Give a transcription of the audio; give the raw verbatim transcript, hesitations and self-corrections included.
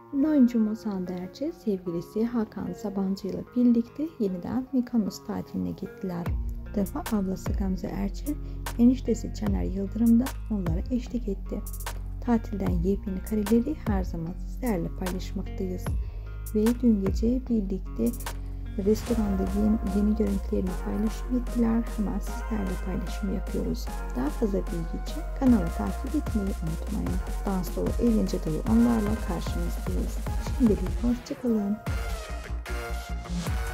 Ünlü oyuncumuz Hande Erçel, sevgilisi Hakan Sabancı ile birlikte yeniden Mikonos tatiline gittiler. Bu defa ablası Gamze Erçel, eniştesi Caner Yıldırım da onlara eşlik etti. Tatilden yepyeni kareleri her zaman sizlerle paylaşmaktayız. Ve dün gece birlikte restoranda yeni, yeni görüntülerini paylaşım ettiler. Hemen sizlerle paylaşım yapıyoruz. Daha fazla bilgi için kanalı takip etmeyi unutmayın. Dans dolu, eğlence dolu onlarla karşınızdayız. Şimdilik hoşçakalın.